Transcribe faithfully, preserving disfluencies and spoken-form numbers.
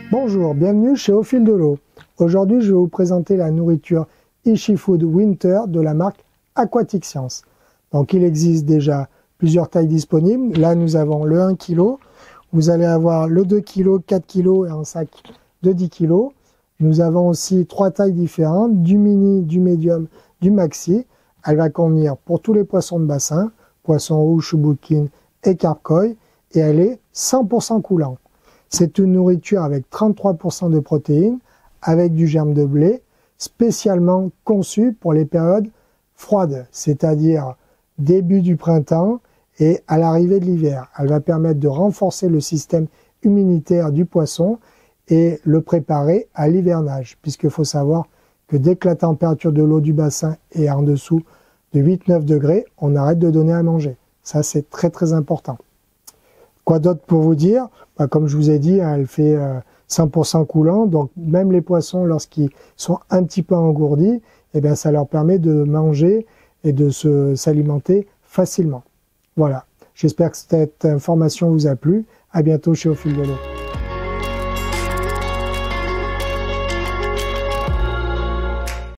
Bonjour, bienvenue chez Au Fil de l'Eau. Aujourd'hui, je vais vous présenter la nourriture Ishi Food Winter de la marque Aquatic Science. Donc, il existe déjà plusieurs tailles disponibles. Là, nous avons le un kilo. Vous allez avoir le deux kilos, quatre kilos et un sac de dix kilos. Nous avons aussi trois tailles différentes, du mini, du médium, du maxi. Elle va convenir pour tous les poissons de bassin, poissons rouges, chouboukine et carp koi, et elle est cent pour cent coulant. C'est une nourriture avec trente-trois pour cent de protéines, avec du germe de blé, spécialement conçue pour les périodes froides, c'est-à-dire début du printemps et à l'arrivée de l'hiver. Elle va permettre de renforcer le système immunitaire du poisson et le préparer à l'hivernage, puisqu'il faut savoir que dès que la température de l'eau du bassin est en dessous de huit neuf degrés, on arrête de donner à manger. Ça, c'est très très important. Quoi d'autre pour vous dire? Bah, comme je vous ai dit, hein, elle fait euh, cent pour cent coulant, donc même les poissons, lorsqu'ils sont un petit peu engourdis, eh bien, ça leur permet de manger et de se s'alimenter facilement. Voilà, j'espère que cette information vous a plu. À bientôt chez Au Fil de l'Eau.